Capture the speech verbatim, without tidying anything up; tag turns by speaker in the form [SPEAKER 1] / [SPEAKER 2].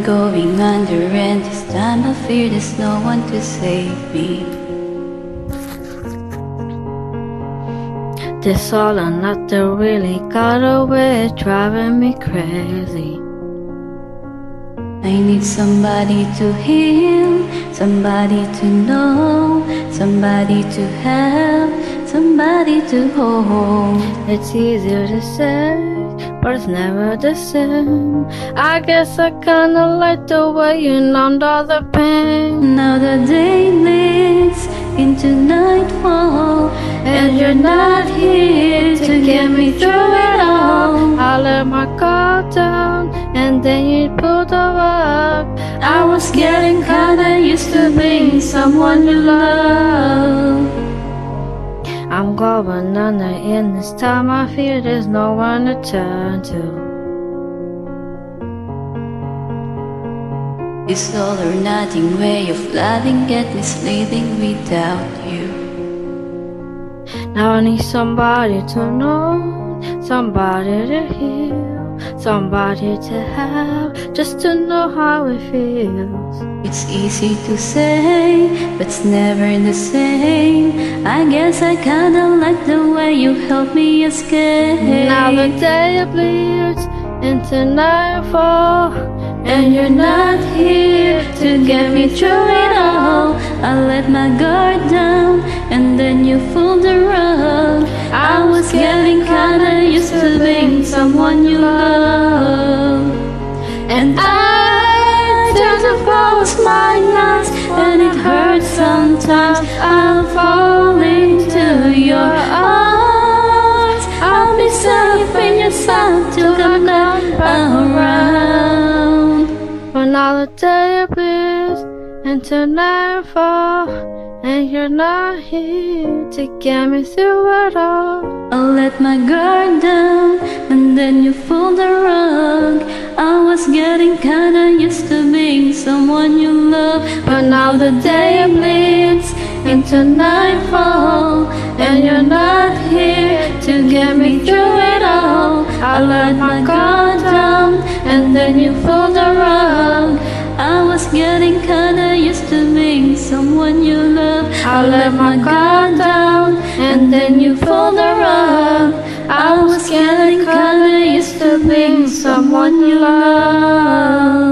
[SPEAKER 1] I'm going under, and this time I fear there's no one to save me.
[SPEAKER 2] This all or nothing really got away, driving me crazy.
[SPEAKER 1] I need somebody to heal, somebody to know, somebody to have, somebody to hold.
[SPEAKER 2] It's easier to say, but it's never the same. I guess I kinda like the way you numbed all the pain.
[SPEAKER 1] Now the day leads into nightfall, and you're not here to get me through it all.
[SPEAKER 2] I let my guard down, and then you pulled the rug.
[SPEAKER 1] I was getting kinda used to being someone you love.
[SPEAKER 2] I'm going under, in this time I fear there's no one to turn to.
[SPEAKER 1] This all or nothing way of loving get misleading without you.
[SPEAKER 2] Now I need somebody to know, somebody to heal, somebody to have, just to know how it feels.
[SPEAKER 1] It's easy to say, but it's never the same. I guess I kinda like the way you help me escape.
[SPEAKER 2] Now the day bleeds into nightfall,
[SPEAKER 1] and you're not here to get me through it all. I let my guard down, and then you pulled the rug. I was getting kinda used to being someone you love, and I tend to close my eyes, and it hurts sometimes. I'll fall into your arms. I'll be safe in your side till I'm not around.
[SPEAKER 2] but now the day bleeds into nightfall, and you're not here to get me through it all.
[SPEAKER 1] I let my guard down, and then you pulled the rug. I was getting kinda used to being someone you love, but now the day bleeds into nightfall, and you're not here to get me through it all. I let my guard down, and then you pulled the rug. I was getting kinda used to being someone you love. I let my guard down, and then you pulled the rug. I was getting kinda used to being someone you love.